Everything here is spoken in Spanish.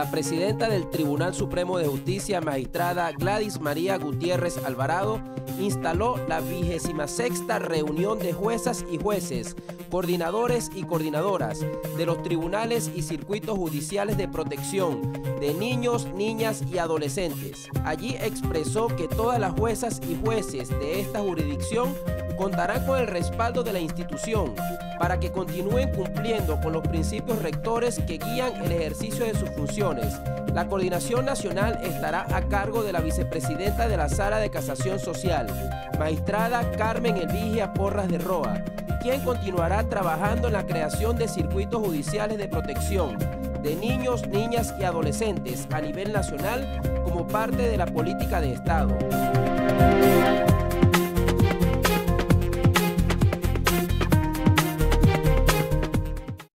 La presidenta del Tribunal Supremo de Justicia, magistrada Gladys María Gutiérrez Alvarado, instaló la 26ª reunión de juezas y jueces, coordinadores y coordinadoras de los tribunales y circuitos judiciales de protección de niños, niñas y adolescentes. Allí expresó que todas las juezas y jueces de esta jurisdicción contarán con el respaldo de la institución para que continúen cumpliendo con los principios rectores que guían el ejercicio de sus funciones. La coordinación nacional estará a cargo de la vicepresidenta de la Sala de Casación Social, magistrada Carmen Elvigia Porras de Roa, quien continuará trabajando en la creación de circuitos judiciales de protección de niños, niñas y adolescentes a nivel nacional como parte de la política de Estado.